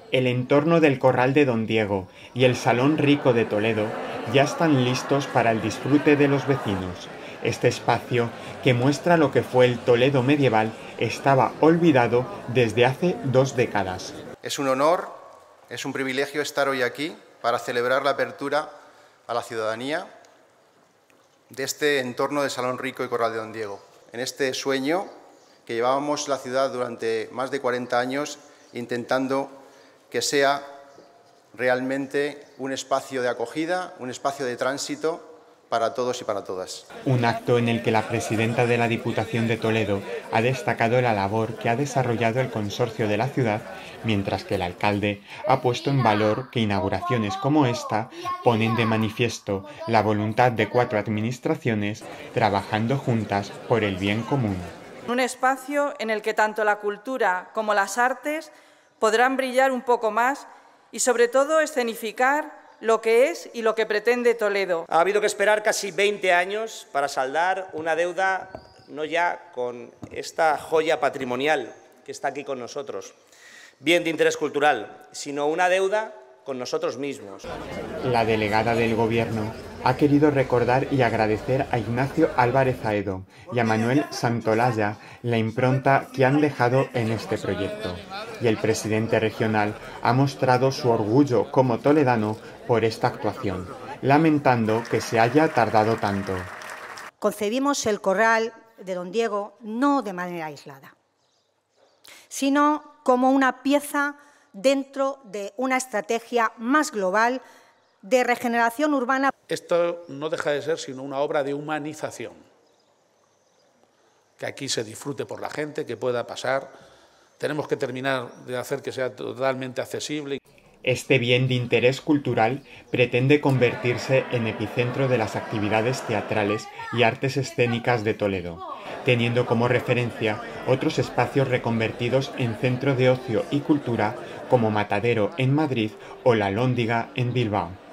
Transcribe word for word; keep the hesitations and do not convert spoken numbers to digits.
El entorno del Corral de Don Diego y el Salón Rico de Toledo ya están listos para el disfrute de los vecinos. Este espacio, que muestra lo que fue el Toledo medieval, estaba olvidado desde hace dos décadas. Es un honor, es un privilegio estar hoy aquí para celebrar la apertura a la ciudadanía de este entorno de Salón Rico y Corral de Don Diego, en este sueño que llevábamos la ciudad durante más de cuarenta años intentando que sea realmente un espacio de acogida, un espacio de tránsito para todos y para todas. Un acto en el que la presidenta de la Diputación de Toledo ha destacado la labor que ha desarrollado el consorcio de la ciudad, mientras que el alcalde ha puesto en valor que inauguraciones como esta ponen de manifiesto la voluntad de cuatro administraciones trabajando juntas por el bien común. Un espacio en el que tanto la cultura como las artes podrán brillar un poco más y, sobre todo, escenificar lo que es y lo que pretende Toledo. Ha habido que esperar casi veinte años para saldar una deuda no ya con esta joya patrimonial que está aquí con nosotros, bien de interés cultural, sino una deuda con nosotros mismos. La delegada del Gobierno ha querido recordar y agradecer a Ignacio Álvarez Aedo y a Manuel Santolaya la impronta que han dejado en este proyecto. Y el presidente regional ha mostrado su orgullo como toledano por esta actuación, lamentando que se haya tardado tanto. Concebimos el Corral de Don Diego no de manera aislada, sino como una pieza dentro de una estrategia más global de regeneración urbana. Esto no deja de ser sino una obra de humanización, que aquí se disfrute por la gente, que pueda pasar. Tenemos que terminar de hacer que sea totalmente accesible. Este bien de interés cultural pretende convertirse en epicentro de las actividades teatrales y artes escénicas de Toledo, teniendo como referencia otros espacios reconvertidos en centro de ocio y cultura como Matadero en Madrid o La Lóndiga en Bilbao.